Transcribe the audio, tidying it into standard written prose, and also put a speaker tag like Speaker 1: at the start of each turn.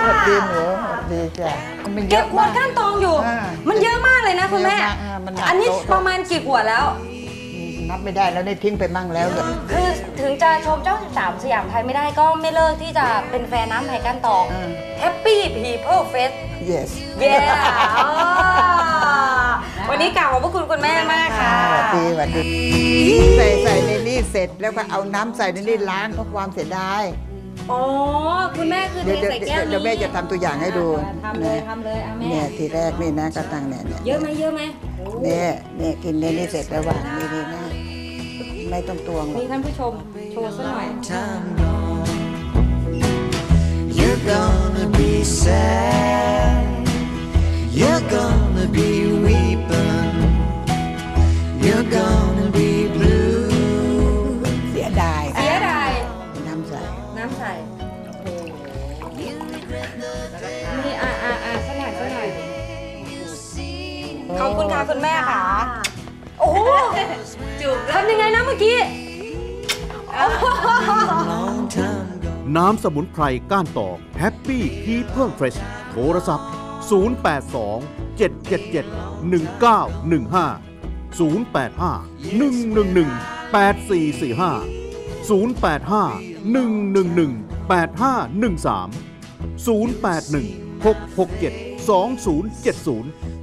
Speaker 1: ดีหมูดีจ้ะ
Speaker 2: เก็บขวดก้านตองอยู่มันเยอะมากเลยนะคุณแม่อันนี้ประมาณกี่ขวดแล้ว
Speaker 1: นับไม่ได้แล้วได้ทิ้งไปมั่งแล้ว
Speaker 2: คือถึงจะชมเจ้า13สยามไทยไม่ได้ก็ไม่เลิกที่จะเป็นแฟนน้ำไผ่ก้านตอง Happy People Fest
Speaker 1: yes
Speaker 2: วันนี้กล่าวขอบพระคุณคุณแม่มากค่ะ
Speaker 1: สวัสดีใส่ในนี่เสร็จแล้วก็เอาน้ำใส่ในนี่ล้างเพราะความเสียดาย
Speaker 2: อ๋อคุณแม่คือเทใส่แก้วนี้
Speaker 1: เดี๋ยวแม่จะทำตัวอย่างให้ดู
Speaker 2: ทำเลยเอาแม่
Speaker 1: เนี่ยทีแรกนี่นะกระตังเนี่ย
Speaker 2: เยอะไหม
Speaker 1: เนี่ยกินในนี่เสร็จแล้ววางนี่นะไม่ต้องตวง
Speaker 2: นี่ท่านผู้ชมโชว์สักหน่อย
Speaker 3: You're gonna be sad You're gonna be weeping You're gonna be blue
Speaker 1: เสียดายน้ำใส่
Speaker 2: นี่สักหน่อยขอบคุณค่ะคุณแม่ค่ะโอ้โหทำยังไงนะเมื่อกี้
Speaker 4: น้ำสมุนไพรก้านตอง Happy People Fresh โทรศัพท์ 082-771-1915 085-111-8445 085-111-8513 081-667-2070